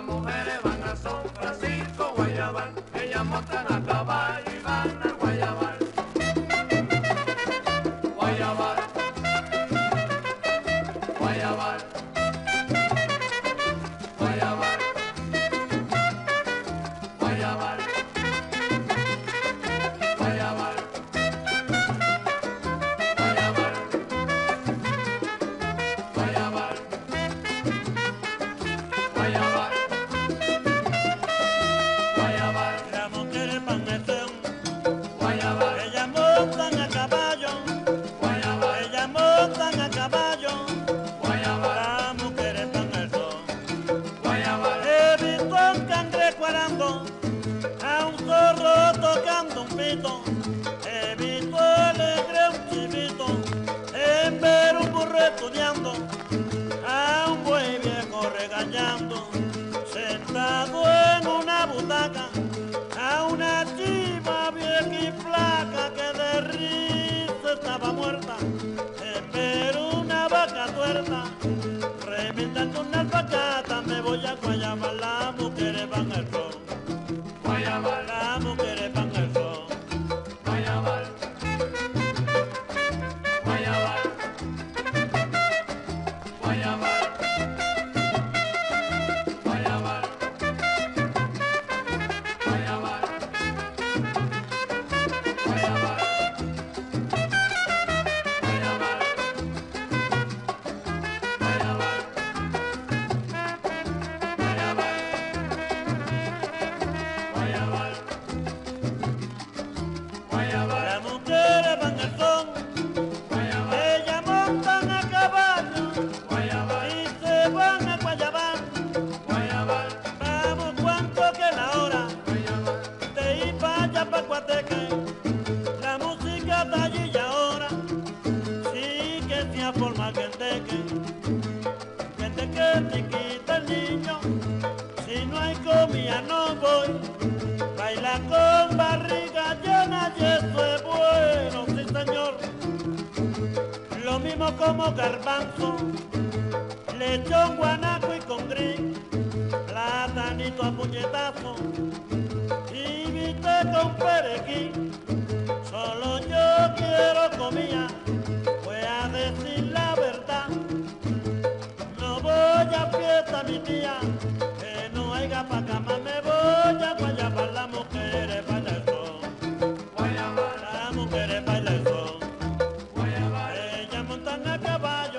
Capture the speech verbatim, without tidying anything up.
mujeres van a San Francisco, Guayabal, ellas montan a caballo y van al Guayabal. Guayabal, Guayabal, Guayabal, Guayabal, Guayabal, Guayabal, Guayabal, Guayabal, Guayabal. Las mujeres van a San, Guayabal, ellas montan a caballo, Guayabal, ellas montan a caballo. Guayabal, Las mujeres van a San. Guayabal, He visto a un cangrejo arando, a un zorro tocando un pito. He visto alegre a un chivito, en ver un burro estudiando, a un buey viejo regañando, sentado en una butaca, a una chiva vieja y flaca que de risa estaba muerta, en ver una vaca tuerta, reventando una alpacata. Me voy a Guayabal, las mujeres van al sol, Guayabal, las mujeres van al sol. Guayabal, Guayabal, Guayabal, Guayabal, Guayabal, Guayabal, Guayabal, Guayabal, Guayabal, Guayabal, Las mujeres van al son, Guayabal, ellas montan a caballo Guayabal, y se van a Guayabal. Guayabal, Vamos cuanto que la hora Guayabal, de ir para allá pa' Guateque, la música está allí y ahora sí que se forma que el teque, que el teque te quita el niño, si no hay comida no voy, baila con barriga llena y eso es bueno, sí señor, lo mismo como garbanzo, lechón, guanaco y con gris, platanito a puñetazo y viste con perejil. Solo yo quiero comida, voy a decir la verdad. No voy a fiesta mi tía, que no haya pa' cama, me voy a Guayabal, las mujeres bailan el son, Guayabal, las mujeres bailan el son, Guayabal, ellas montan a caballo.